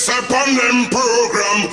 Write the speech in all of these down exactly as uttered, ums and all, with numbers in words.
this upon them program.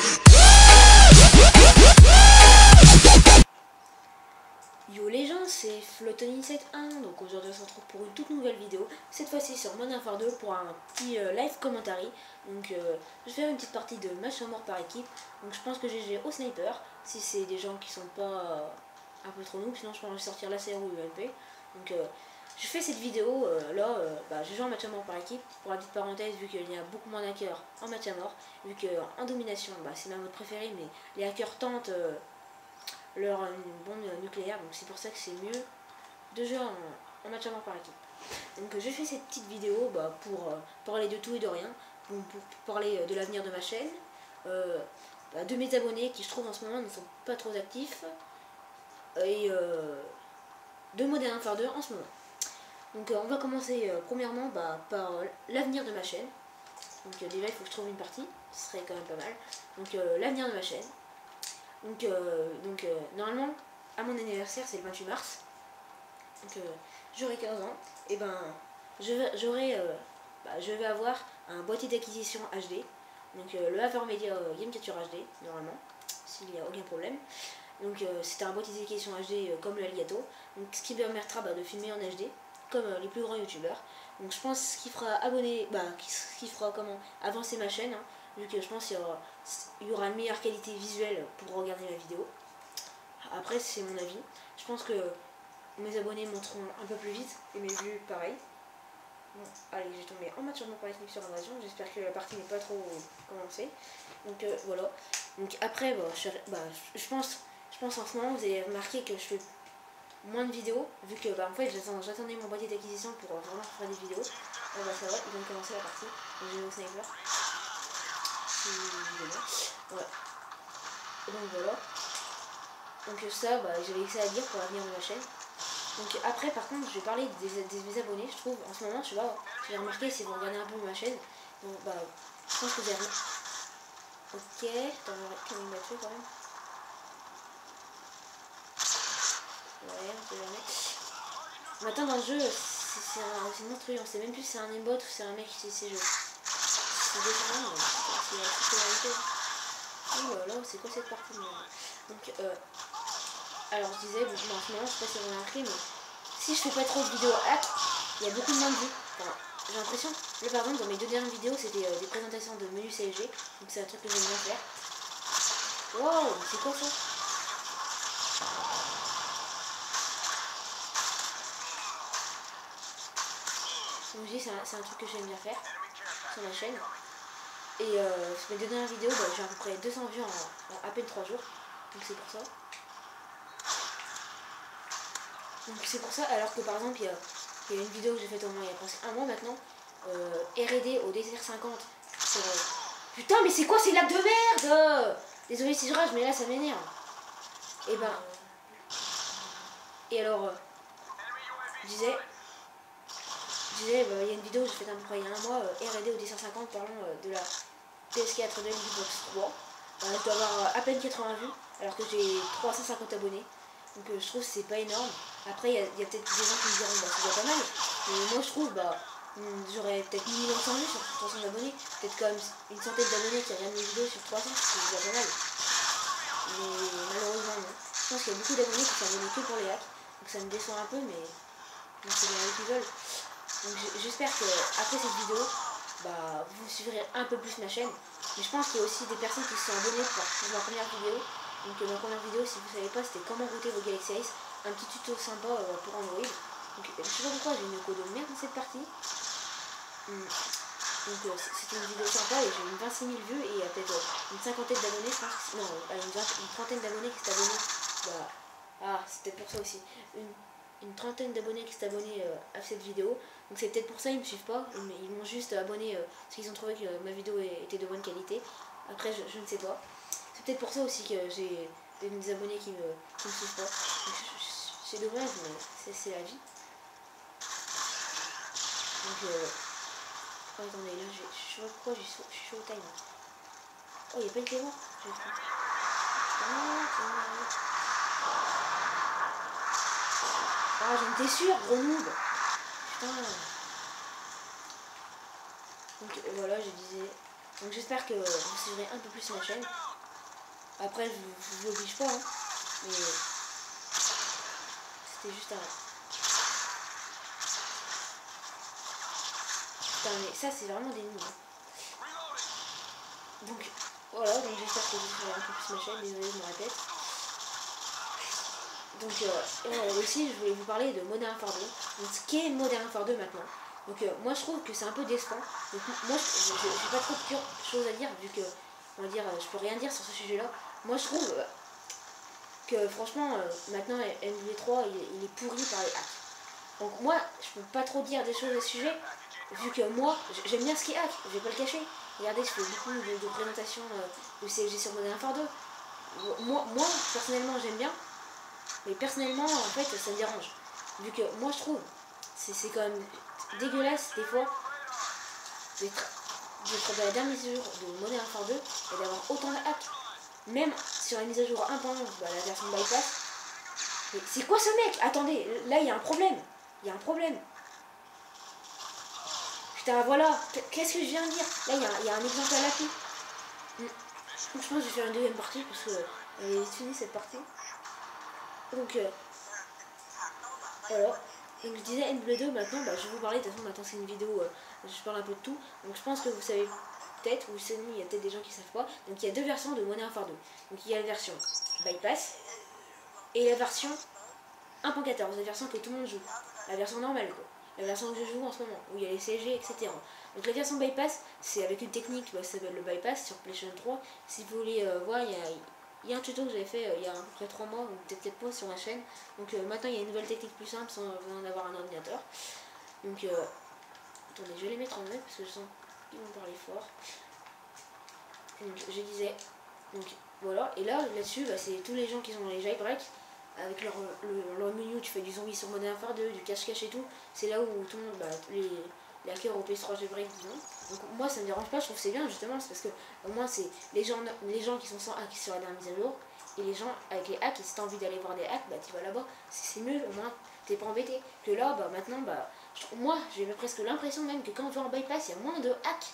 Yo les gens, c'est Flottoni sept un, donc aujourd'hui on se retrouve pour une toute nouvelle vidéo, cette fois-ci sur Modern Warfare deux pour un petit euh, live commentary. Donc euh, je vais faire une petite partie de match à mort par équipe, donc je pense que j'ai au sniper, si c'est des gens qui sont pas euh, un peu trop noobs, sinon je pense sortir la C R ou U M P. Donc euh, je fais cette vidéo euh, là, euh, bah, je joue en match à mort par équipe, pour la petite parenthèse, vu qu'il y a beaucoup moins d'hackers en match à mort, vu qu'en domination, bah, c'est ma mode préférée, mais les hackers tentent... Euh, leur une bombe nucléaire, donc c'est pour ça que c'est mieux de jouer en, en match à mort par équipe. Donc je fais cette petite vidéo bah, pour euh, parler de tout et de rien, pour, pour parler de l'avenir de ma chaîne, euh, bah, de mes abonnés qui je trouve en ce moment ne sont pas trop actifs, et euh, de Modern Warfare deux en ce moment. Donc euh, on va commencer euh, premièrement bah, par euh, l'avenir de ma chaîne. Donc euh, déjà il faut que je trouve une partie, ce serait quand même pas mal. Donc euh, l'avenir de ma chaîne. Donc, euh, donc euh, normalement, à mon anniversaire, c'est le vingt-huit mars. Donc, euh, j'aurai quinze ans. Et ben, j'aurai, euh, bah, je vais avoir un boîtier d'acquisition H D. Donc, euh, le AverMedia euh, Game Capture H D, normalement, s'il n'y a aucun problème. Donc, euh, c'est un boîtier d'acquisition H D euh, comme le Elgato. Donc, ce qui permettra bah, de filmer en H D, comme euh, les plus grands youtubeurs. Donc, je pense qu'il fera abonner, bah, qu'il fera comment avancer ma chaîne. Hein, vu que je pense qu'il y aura, il y aura une meilleure qualité visuelle pour regarder ma vidéo. Après c'est mon avis, je pense que mes abonnés monteront un peu plus vite et mes vues pareil. Bon, allez, j'ai tombé en match par équipe sur Invasion, j'espère que la partie n'est pas trop commencée. Donc euh, voilà, donc après bah, je, bah, je, pense, je pense en ce moment vous avez remarqué que je fais moins de vidéos, vu que bah, en fait j'attendais mon boîtier d'acquisition pour vraiment faire des vidéos. Bon, bah, ça va, ils vont commencer la partie, donc j'ai au sniper. Ouais. Et donc voilà. Donc ça, bah, j'avais ça à dire pour l'avenir de ma chaîne. Donc après, par contre, je vais parler des, des, des abonnés. Je trouve, en ce moment, je sais pas, j'ai remarqué si vous regardez un peu ma chaîne. Donc bah, je pense que vous avez... Ok, attends, quand même battu quand même. Ouais, on sait jamais. Maintenant dans le jeu, c'est monstrueux. On sait même plus si c'est un aimbot ou si c'est un mec qui sait ces jeux. C'est différent, c'est la particularité. Oh là là, c'est quoi cette partie de merde. Donc, euh, alors je disais, bon, en ce moment, je sais pas si vous avez remarqué, mais si je fais pas trop de vidéos hack, il y a beaucoup de moins de vues. Enfin, j'ai l'impression, là par exemple, dans mes deux dernières vidéos, c'était euh, des présentations de menus C L G, donc c'est un truc que j'aime bien faire. Wow, c'est quoi ça? Donc je dis, c'est un, un truc que j'aime bien faire sur ma chaîne. Et euh, sur mes deux dernières vidéos, bah, j'ai à peu près deux cents vues en, en à peine trois jours. Donc c'est pour ça. Donc c'est pour ça, alors que par exemple, il y a, il y a une vidéo que j'ai faite au moins il y a presque un mois maintenant. Euh, R et D au désert cinquante. Sur, euh... Putain, mais c'est quoi ces lacs de merde? Désolé si je rage, mais là ça m'énerve. Et ben... Et alors... Euh, je disais... Je disais, bah, il y a une vidéo que j'ai faite à peu près il y a un mois, euh, R et D au désert cinquante, parlons euh, de la P S quatre de Xbox trois. Euh, je dois avoir euh, à peine quatre-vingts vues, alors que j'ai trois cent cinquante abonnés. Donc euh, je trouve que c'est pas énorme. Après il y a, a peut-être des gens qui me diront bah c'est déjà pas mal. Mais moi je trouve bah j'aurais peut-être mille neuf cents vues sur trois cents abonnés. Peut-être quand même une centaine d'abonnés qui regardent mes vidéos sur trois cents, c'est déjà pas mal. Mais malheureusement non. Je pense qu'il y a beaucoup d'abonnés qui s'abonnent que pour les hacks. Donc ça me déçoit un peu, mais c'est bien eux qui veulent. Donc j'espère que après cette vidéo, bah vous suivrez un peu plus ma chaîne. Mais je pense qu'il y a aussi des personnes qui se sont abonnées pour, pour ma première vidéo. Donc euh, ma première vidéo, si vous savez pas, c'était comment router vos Galaxy Ace, un petit tuto sympa euh, pour Android. Donc euh, je sais pas pourquoi j'ai une écho de merde dans cette partie. Hum. Donc euh, c'était une vidéo sympa et j'ai eu vingt-six mille vues et il y a peut-être euh, une cinquantaine d'abonnés, je pense. Non, euh, une, une trentaine d'abonnés qui s'est abonnés. Bah, ah, c'était pour ça aussi. Une, une trentaine d'abonnés qui s'est abonnés euh, à cette vidéo. Donc c'est peut-être pour ça ils me suivent pas, mais ils m'ont juste abonné euh, parce qu'ils ont trouvé que euh, ma vidéo était de bonne qualité. Après je, je ne sais pas. C'est peut-être pour ça aussi que j'ai des abonnés qui me, qui me suivent pas. C'est dommage, mais c'est la vie. Donc, euh... oh, attendez, là, je sais pas pourquoi je suis chaud au time. Oh, il n'y a pas de clément. Ah, j'en étais sûre, gros noob. Putain. Donc, voilà, je disais... Donc j'espère que vous suivrez un peu plus ma chaîne. Après je vous oblige pas, hein, mais c'était juste un... Putain mais ça c'est vraiment des nuls. Donc voilà, donc j'espère que vous suivrez un peu plus ma chaîne, désolé je me répète. Donc euh, euh, aussi je voulais vous parler de Modern Warfare deux. Donc ce qu'est Modern Warfare deux maintenant. Donc euh, moi je trouve que c'est un peu décevant. Donc moi je n'ai pas trop de choses à dire vu que on va dire je peux rien dire sur ce sujet là. Moi je trouve euh, que franchement euh, maintenant M V trois il, il est pourri par les hacks. Donc moi je peux pas trop dire des choses à ce sujet vu que moi j'aime bien ce qui est hack, je vais pas le cacher. Regardez, je fais beaucoup de, de présentations euh, de C F G sur Modern Warfare deux. Moi, moi personnellement j'aime bien. Mais personnellement, en fait, ça me dérange. Vu que moi, je trouve, c'est quand même dégueulasse, des fois, d'être dans la dernière mise à jour de Modern Warfare deux et d'avoir autant de hacks. Même sur la mise à jour un point onze, bah, la version bypass. Mais c'est quoi ce mec? Attendez, là, il y a un problème. Il y a un problème. Putain, voilà. Qu'est-ce que je viens de dire? Là, il y, y a un exemple à l'appui. Je pense que je vais faire une deuxième partie parce que elle est finie cette partie. Donc, euh, voilà. Donc, je disais N W deux, maintenant, bah, je vais vous parler. De toute façon, maintenant, c'est une vidéo, euh, je parle un peu de tout. Donc, je pense que vous savez peut-être, ou sinon, il y a peut-être des gens qui savent pas. Donc, il y a deux versions de Modern Warfare deux. Donc, il y a la version bypass et la version un point quatorze, la version que tout le monde joue. La version normale, quoi. La version que je joue en ce moment, où il y a les C G, et cetera. Donc, la version bypass, c'est avec une technique, bah, ça s'appelle le bypass sur PlayStation trois. Si vous voulez euh, voir, il y a. Il y a un tuto que j'avais fait euh, il y a à peu près trois mois, ou peut-être quatre mois sur ma chaîne. Donc euh, maintenant il y a une nouvelle technique plus simple sans besoin d'avoir un ordinateur. Donc euh, attendez, je vais les mettre en net parce que je sens qu'ils vont parler fort. Donc je disais, donc voilà, et là là-dessus bah, c'est tous les gens qui ont les jailbreak avec leur, le, leur menu, tu fais du zombie sur Modern Warfare deux, du cache-cache et tout. C'est là où tout le monde, bah, les, les hackers au P S trois jailbreak disons. Donc moi ça me dérange pas, je trouve que c'est bien justement, c'est parce que au moins c'est les gens, les gens qui sont sans hack sur la dernière mise à jour, et les gens avec les hacks, et si t'as envie d'aller voir des hacks, bah tu vas là-bas, c'est mieux, au moins t'es pas embêté. Que là, bah maintenant, bah je, moi j'ai presque l'impression même que quand on va en bypass, il y a moins de hacks.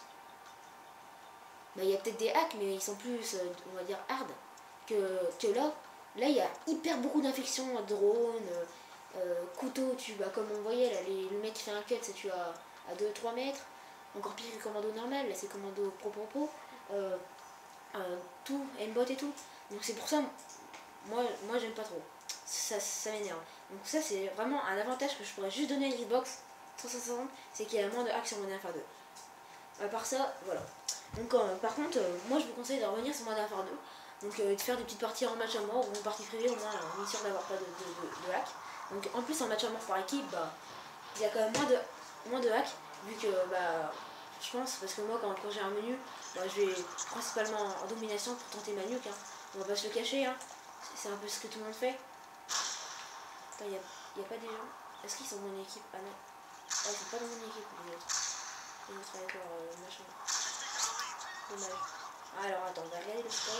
Bah il y a peut-être des hacks, mais ils sont plus, euh, on va dire, hard que, que là. Là il y a hyper beaucoup d'infections, drone, euh, euh, couteau, tu, bah, comme on voyait là, les, le mec qui fait un cut, c'est tu as à deux trois mètres. Encore pire que commando normal, là c'est commando pro pro pro, euh, euh, tout, aimbot et tout. Donc c'est pour ça, moi, moi j'aime pas trop, ça, ça m'énerve. Donc ça c'est vraiment un avantage que je pourrais juste donner à Xbox trois cent soixante, c'est qu'il y a moins de hacks sur Modern Warfare deux. À part ça, voilà. Donc euh, par contre, euh, moi je vous conseille de revenir sur Modern Warfare deux, donc euh, de faire des petites parties en match à mort ou en partie privée, au moins en mission d'avoir pas de, de, de, de hacks. Donc en plus en match à mort par équipe, bah il y a quand même moins de, moins de hacks, vu que bah je pense, parce que moi quand, quand j'ai un menu, bah, je vais principalement en domination pour tenter ma nuque, hein. On va pas se le cacher, hein. C'est un peu ce que tout le monde fait. Attends, il n'y a, y a pas des gens. Est-ce qu'ils sont dans mon équipe? Ah non. Ah, ils sont pas dans mon équipe, les autres. Les autres avec leur euh, machin. Dommage. Ah, alors attends, on va regarder le spot.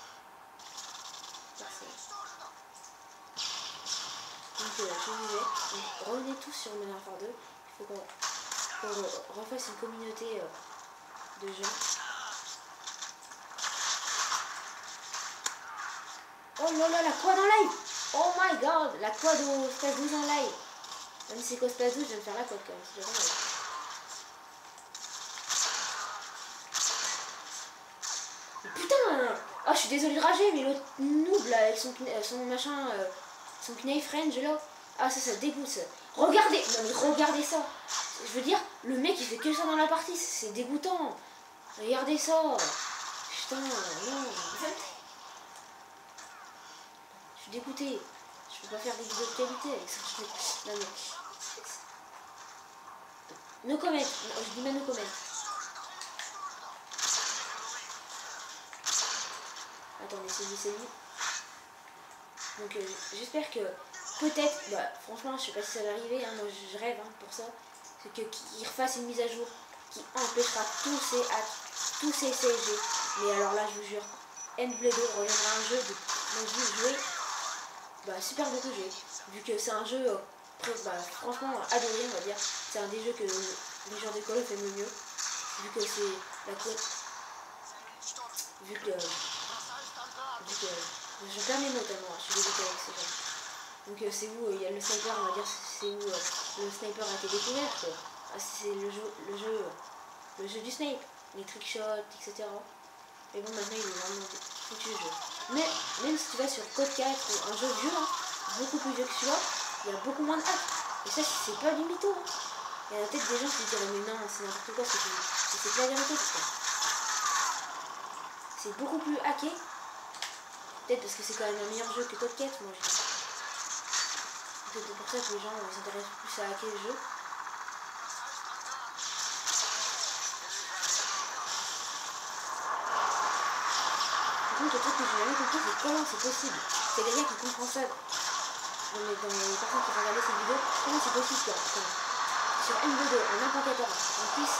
Personne. Donc euh, je vous disais, donc, revenez tous sur Modern Warfare deux. Il faut qu'on qu'on refasse une communauté euh, de gens. Oh là là, la quad en live! Oh my god, la quad au Space douze en live! Même si c'est quoi Space douze, je vais me faire la quad quand même, c'est vraiment live. Mais putain! Oh, je suis désolée de rager, mais l'autre noob là, avec son, son machin, euh, son knife range là. Ah, ça, ça dégoûte ça. Regardez! Non mais regardez ça! Je veux dire, le mec il fait que ça dans la partie, c'est dégoûtant! Regardez ça! Putain, non! Je suis dégoûtée. Je peux pas faire des vidéos de qualité avec ça. Non mais... No comment. Je dis même no comment. Attendez, c'est lui, c'est lui. Donc euh, j'espère que peut-être, bah franchement je sais pas si ça va arriver, hein, moi je rêve hein, pour ça. C'est que qu'il refasse une mise à jour qui empêchera tous ces hacks, tous ces C G. Mais alors là je vous jure, N W deux reviendra un jeu de... Donc je vais jouer... Bah super beaucoup joué, vu que c'est un jeu euh, bah, franchement adoré on va dire, c'est un des jeux que les gens d'école fait le mieux, vu que c'est la quad, vu que, vu que je perds mes mots tellement, je suis dégoûtée avec ces gens. Donc euh, c'est où il euh, y a le sniper, on va dire c'est où euh, le sniper a été découvert. Ah, c'est le jeu, le jeu, le jeu du snipe, les trickshots, et cetera. Mais bon, maintenant il est vraiment foutu le jeu. Mais même si tu vas sur Code quatre ou un jeu vieux, hein, beaucoup plus vieux que celui-là, il y a beaucoup moins de hacks. Et ça, c'est pas du mytho. Hein. Il y a peut-être des gens qui diraient mais non, c'est n'importe quoi, c'est pas la vérité. C'est beaucoup plus hacké. Peut-être parce que c'est quand même un meilleur jeu que Code quatre, moi je dis. C'est pour ça que les gens s'intéressent plus à hacker le jeu. Par contre, le truc que j'ai jamais compris, c'est comment c'est possible. C'est quelqu'un qui comprend ça dans les, dans les personnes qui regardent cette vidéo. Comment c'est possible que sur M V deux, en incantateur, on puisse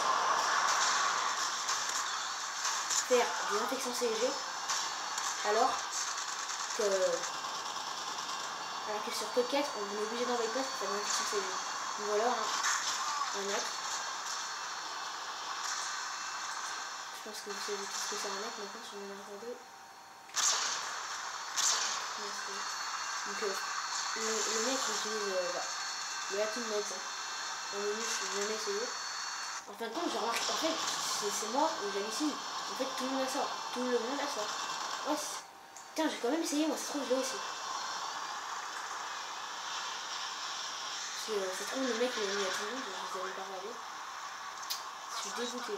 faire des infections C G alors que alors que sur Code quatre, on est obligé d'envoyer place pour faire des infections C G. Donc voilà un, un hack. Je pense que vous savez tout ce que c'est un hack maintenant sur mon Infer deux. Donc euh, le, le mec utilise euh, bah, le hacking mode. Hein. Dans le niche, je n'ai jamais essayé. En fin de compte, j'ai remarqué, en fait, c'est moi où j'hallucine. En fait, tout le monde a ça. Tout le monde a ça. Ouais, tiens, j'ai quand même essayé, moi, c'est trop, je l'ai aussi. C'est euh, trop le mec qui l'a mis à tout le monde, je ne les avais pas regardé. Je suis dégoûtée.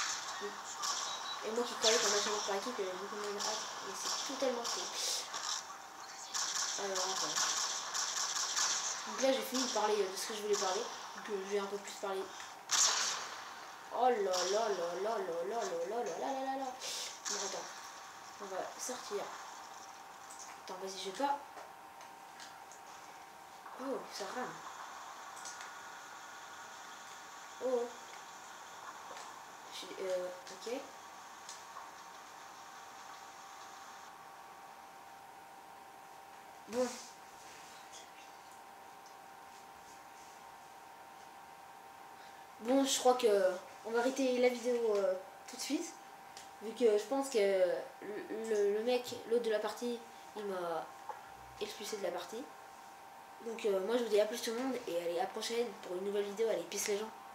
Et moi qui croyais qu'en match par équipe, il y avait beaucoup moins de hack, mais c'est totalement faux. Alors, enfin. Donc là, j'ai fini de parler de ce que je voulais parler. Donc euh, je vais un peu plus parler. Oh là là là là là là là là là là là là. Bon, attends. On va sortir. Attends, vas-y, je vais pas. Oh, ça rame. Oh. Je, euh, ok. Bon. Bon, je crois que on va arrêter la vidéo euh, tout de suite. Vu que je pense que le, le, le mec, l'autre de la partie, il m'a expulsé de la partie. Donc euh, moi je vous dis à plus tout le monde et allez à la prochaine pour une nouvelle vidéo. Allez, peace les gens.